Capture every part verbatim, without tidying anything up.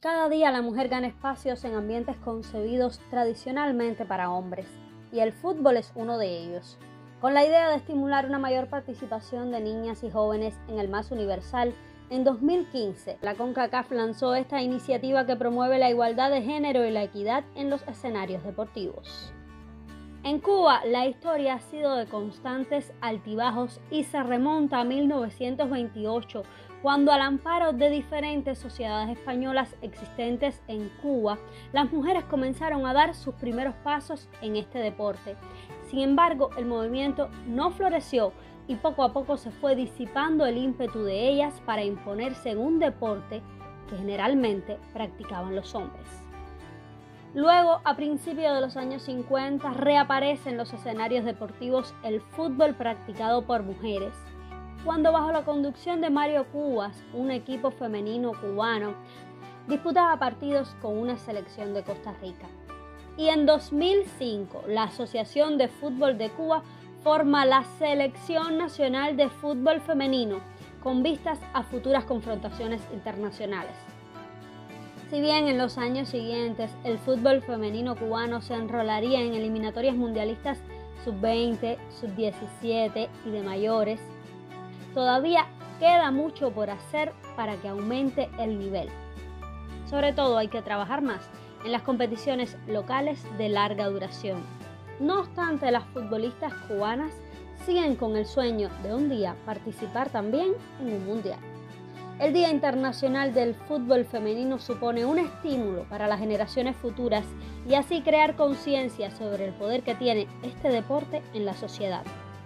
Cada día la mujer gana espacios en ambientes concebidos tradicionalmente para hombres, y el fútbol es uno de ellos. Con la idea de estimular una mayor participación de niñas y jóvenes en el más universal, en dos mil quince la CONCACAF lanzó esta iniciativa que promueve la igualdad de género y la equidad en los escenarios deportivos. En Cuba, la historia ha sido de constantes altibajos y se remonta a mil novecientos veintiocho, cuando al amparo de diferentes sociedades españolas existentes en Cuba, las mujeres comenzaron a dar sus primeros pasos en este deporte. Sin embargo, el movimiento no floreció y poco a poco se fue disipando el ímpetu de ellas para imponerse en un deporte que generalmente practicaban los hombres. Luego, a principios de los años cincuenta, reaparece en los escenarios deportivos el fútbol practicado por mujeres, cuando bajo la conducción de Mario Cubas, un equipo femenino cubano, disputaba partidos con una selección de Costa Rica. Y en dos mil cinco, la Asociación de Fútbol de Cuba forma la Selección Nacional de Fútbol Femenino, con vistas a futuras confrontaciones internacionales. Si bien en los años siguientes el fútbol femenino cubano se enrolaría en eliminatorias mundialistas sub veinte, sub diecisiete y de mayores, todavía queda mucho por hacer para que aumente el nivel. Sobre todo hay que trabajar más en las competiciones locales de larga duración. No obstante, las futbolistas cubanas siguen con el sueño de un día participar también en un mundial. El Día Internacional del Fútbol Femenino supone un estímulo para las generaciones futuras y así crear conciencia sobre el poder que tiene este deporte en la sociedad.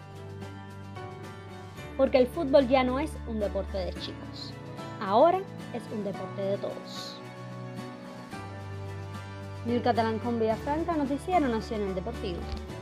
Porque el fútbol ya no es un deporte de chicos, ahora es un deporte de todos. Nil Catalán con Villafranca, Noticiero Nacional Deportivo.